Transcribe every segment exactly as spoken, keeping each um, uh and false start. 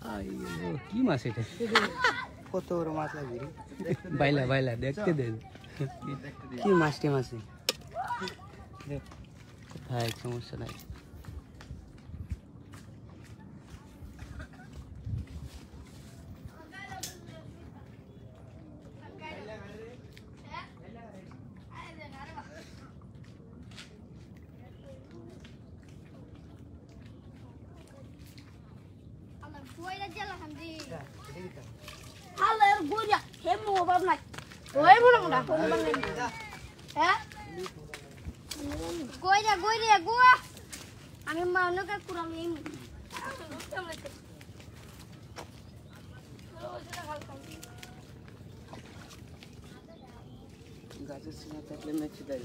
আইয়ো কি মাছ এটা কত বড় মাছ লাগবে বাইলা বাইলা দেখতে দে কি মাছ কে মাছ দেখ কোথায় সমস্যা নাই Halo, gue ya, hemu apa nak? Gue mau nak nak, gue mau nak. Ya? Gue ya, gue ya, gue. Ani mau nak kurang ini. গাছের সিনা থাকলে মেচে দেয়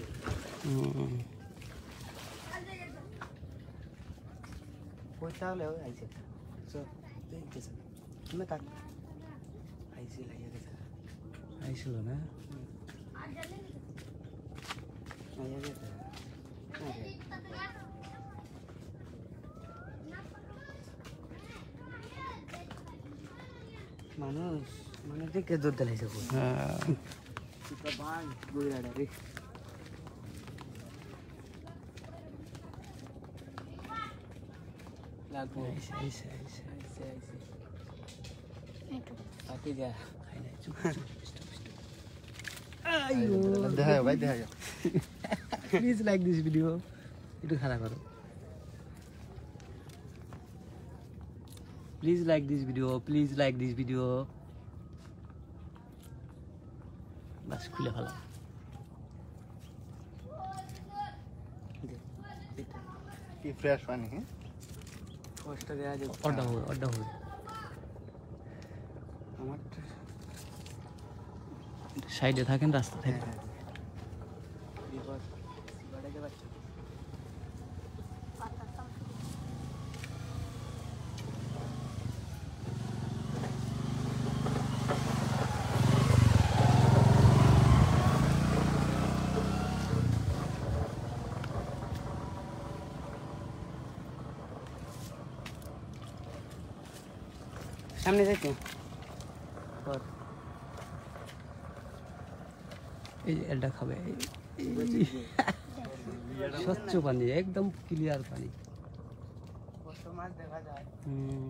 ওই তাহলে ওই আইছে সো দেখতেছ তুমি কাট আইছে লাগিয়ে গেছে আইছিল না আইয়া গেছে মানুষ মানে দেখে দুধ দিলাইছে হ্যাঁ Kita bang, gue ada deh. Lagu, আইছে আইছে আইছে aise aise. Itu. Tapi dia. খাই নাই চুপ Ayo, dah ya, baik dah ya. Please like this video একটু খারাপ করো please like this video please like this video বাস খুলে ফেলা কি ফ্রেশ পানি হ্যাঁ পোস্টটা দেয়া যাবে অর্ডার হবে অর্ডার হবে আমার সাইডে থাকেন রাস্তা থেকে বিপদ বাড়াতে পারছো সামনে যাইতে পর এই এটা খাবে স্বচ্ছ পানি একদম ক্লিয়ার পানি কত মাছ দেখা যায় হুম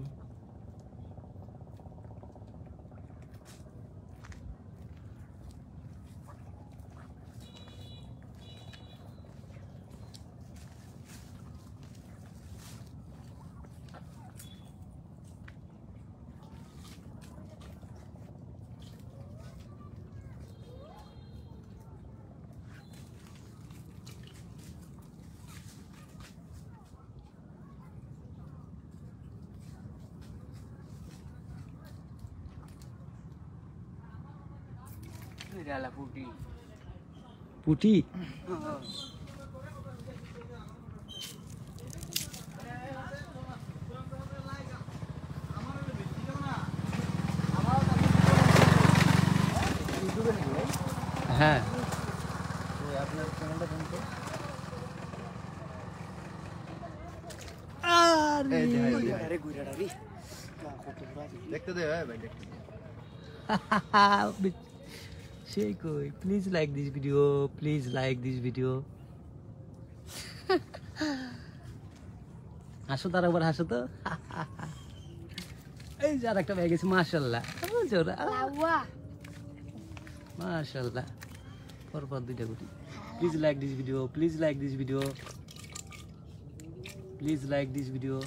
Adalah putih. পুটি হ্যাঁ আপনার চ্যানেলটা কোন তো আরে আরে গুইরাডা রে কত বড় দেখতে দে ভাই দেখতে সেই কই please like this video please like this video হাসো তার একবার হাসো তো এই যে আর একটা পেয়ে গেছি মাশাল্লাহ Lawa. মাশাল্লাহ পরপর দুইটা গুটি please like this video please like this video please like this video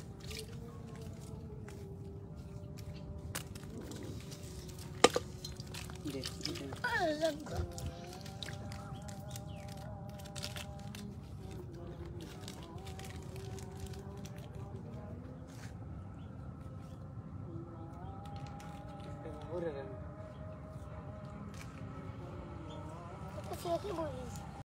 Kecil lagi boleh.